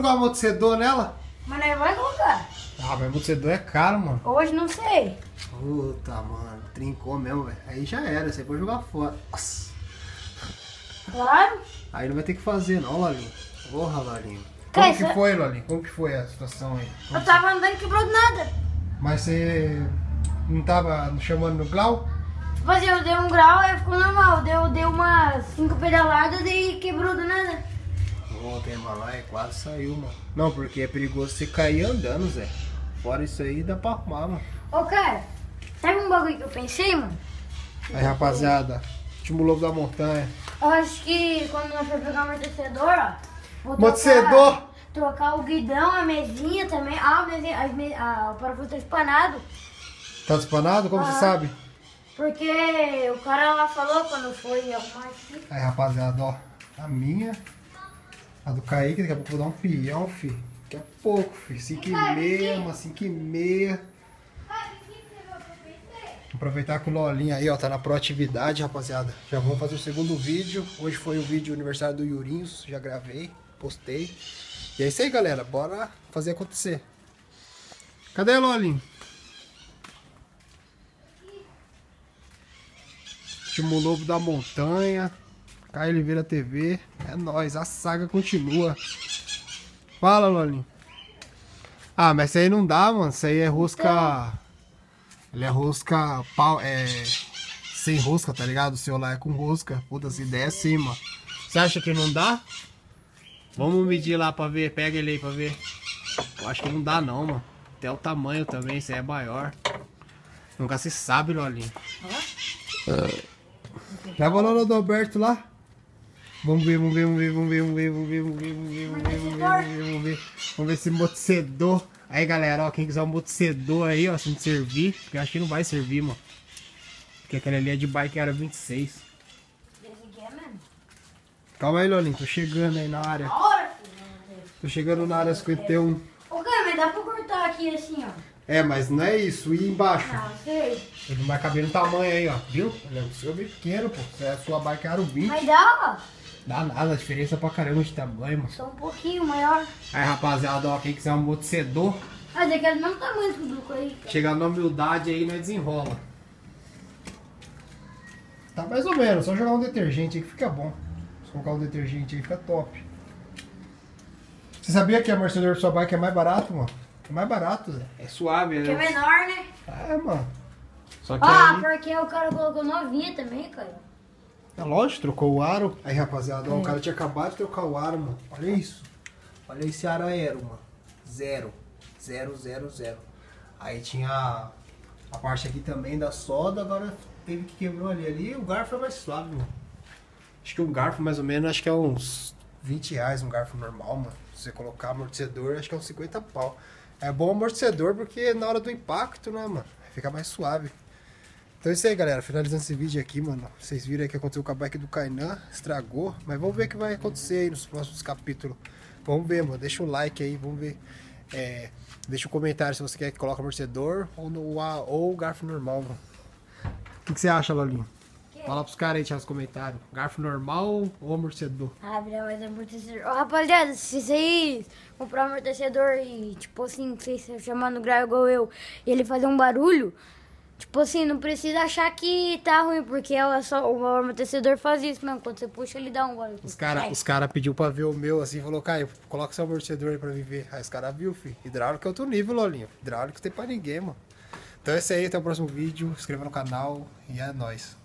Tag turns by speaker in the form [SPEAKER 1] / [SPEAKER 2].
[SPEAKER 1] colocar um amortecedor nela?
[SPEAKER 2] Mas nós vai colocar.
[SPEAKER 1] Ah, mas amortecedor é caro, mano.
[SPEAKER 2] Hoje não sei.
[SPEAKER 1] Puta, mano. Trincou mesmo, velho. Aí já era, você pode jogar fora. Nossa.
[SPEAKER 2] Claro.
[SPEAKER 1] Aí não vai ter que fazer não, Lolinho. Porra, Lolinho.
[SPEAKER 2] Cara,
[SPEAKER 1] Como que
[SPEAKER 2] isso-
[SPEAKER 1] foi, Lolinho? Como que foi a situação aí? Como
[SPEAKER 2] Eu tava andando e quebrou do nada.
[SPEAKER 1] Mas você não tava chamando no Glau?
[SPEAKER 2] Tipo assim, eu dei um grau e ficou normal. Eu dei umas 5 pedaladas e quebrou do nada.
[SPEAKER 1] Ontem, mano, lá quase saiu, mano. Não, porque é perigoso você cair andando, Zé. Fora isso aí, dá pra arrumar, mano.
[SPEAKER 2] Ô, cara, sabe um bagulho que eu pensei, mano?
[SPEAKER 1] Aí, rapaziada, último lobo da montanha.
[SPEAKER 2] Eu acho que quando nós for pegar o amortecedor, ó. Vou
[SPEAKER 1] Amortecedor?
[SPEAKER 2] trocar o guidão, a mesinha também. Ah, a mesinha, o parafuso tá espanado.
[SPEAKER 1] Tá dispanado? Como você sabe?
[SPEAKER 2] Porque o cara lá falou quando foi arrumar aqui.
[SPEAKER 1] Aí, rapaziada, ó. A minha. A do Kaique, daqui a pouco eu vou dar um peão, fi. Daqui a pouco, fi. 5h30, umas 5h30. Aproveitar que o Lolinho aí, ó, tá na proatividade, rapaziada. Já vamos fazer o segundo vídeo. Hoje foi o vídeo aniversário do Yurinhos. Já gravei, postei. E é isso aí, galera. Bora fazer acontecer. Cadê o Lolinho? Último lobo da montanha. Caio Oliveira TV. É nóis, a saga continua. Fala, Lolinho. Ah, mas isso aí não dá, mano. Isso aí é rosca. Ele é rosca pau, sem rosca, tá ligado? O seu lá é com rosca. Puta, essa ideia é assim, mano. Você acha que não dá? Vamos medir lá pra ver. Pega ele aí pra ver. Eu acho que não dá não, mano. Até o tamanho também, isso aí é maior. Nunca se sabe, Lolinho. Leva lá no Adalberto lá. Vamos ver. Vamos ver esse amortecedor. Aí, galera, ó, quem quiser um amortecedor aí, ó, se não servir, porque eu acho que não vai servir, mano. Porque aquela ali é de bike era 26.
[SPEAKER 2] Esse aqui é mesmo.
[SPEAKER 1] Calma aí, Lolinho, tô chegando aí na área.
[SPEAKER 2] Da hora, filho.
[SPEAKER 1] Tô chegando na área 51.
[SPEAKER 2] Ô, cara, mas dá pra cortar aqui assim, ó.
[SPEAKER 1] É, mas não é isso, e embaixo.
[SPEAKER 2] Não, sei.
[SPEAKER 1] Ele não vai caber no tamanho aí, ó, viu? O seu é bem pequeno, pô. A sua bike era o 20.
[SPEAKER 2] Mas dá, ó.
[SPEAKER 1] Dá nada, a diferença é pra caramba de tamanho, mano.
[SPEAKER 2] Só um pouquinho maior.
[SPEAKER 1] Aí, rapaziada, ó, quem quiser um amortecedor,
[SPEAKER 2] Mas é que é do mesmo tamanho que o Duco aí, cara.
[SPEAKER 1] chegar na humildade aí, nós desenrola. Tá mais ou menos, só jogar um detergente aí que fica bom. Se colocar um detergente aí, fica top. Você sabia que a amortecedor da sua bike é mais barato, mano? É mais barato, Zé. É suave,
[SPEAKER 2] Que é
[SPEAKER 1] né?
[SPEAKER 2] menor, né?
[SPEAKER 1] É, mano. Só que
[SPEAKER 2] Ah,
[SPEAKER 1] aí...
[SPEAKER 2] porque o cara colocou novinha também, cara.
[SPEAKER 1] É lógico, trocou o aro. Aí, rapaziada, ó, o cara tinha acabado de trocar o aro, mano. Olha isso. Olha esse aro aero, mano. 0. Aí tinha a parte aqui também da solda, agora teve que quebrou ali. Ali o garfo é mais suave, mano. Acho que um garfo mais ou menos, acho que é uns 20 reais um garfo normal, mano. Se você colocar amortecedor, acho que é uns 50 pau. É bom amortecedor porque na hora do impacto, né, mano? Fica mais suave. Então é isso aí, galera. Finalizando esse vídeo aqui, mano. Vocês viram aí que aconteceu com a bike do Kainan. Estragou. Mas vamos ver o que vai acontecer aí nos próximos capítulos. Vamos ver, mano. Deixa o like aí. Vamos ver. Deixa um comentário se você quer que coloque amortecedor ou garfo normal, mano. O que você acha, Lolinho? Fala pros caras aí, nos comentários. Garfo normal ou amortecedor?
[SPEAKER 2] Ah, virar mais amortecedor. Ô, rapaziada, se vocês comprar um amortecedor e, tipo assim, vocês chamando o grau igual eu, e ele fazer um barulho, tipo assim, não precisa achar que tá ruim, porque o amortecedor faz isso mesmo. Quando você puxa, ele dá um barulho.
[SPEAKER 1] Os cara pediu pra ver o meu assim, falou, Caio, coloca seu amortecedor aí pra mim ver. Aí os caras viu, filho. Hidráulico é outro nível, Lolinho. Hidráulico tem pra ninguém, mano. Então é isso aí, até o próximo vídeo. Se inscreva no canal e é nóis.